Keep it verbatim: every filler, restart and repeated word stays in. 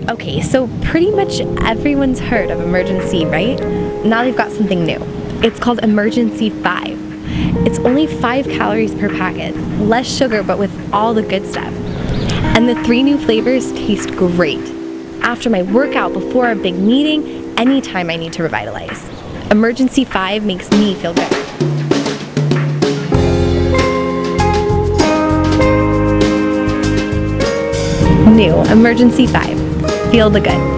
Okay, so pretty much everyone's heard of Emergen-C, right? Now they've got something new. It's called Emergen-C five. It's only five calories per packet, less sugar but with all the good stuff. And the three new flavors taste great. After my workout, before a big meeting, anytime I need to revitalize. Emergen-C five makes me feel good. New Emergen-C five. Feel the good.